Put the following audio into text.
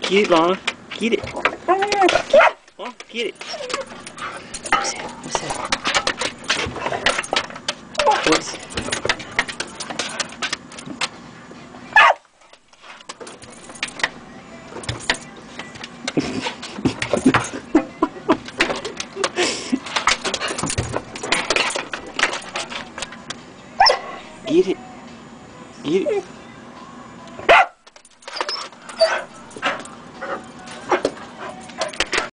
Get it, Lana. Get it. Lana, get it. What's that? What's that? What's that? Get it. Get it.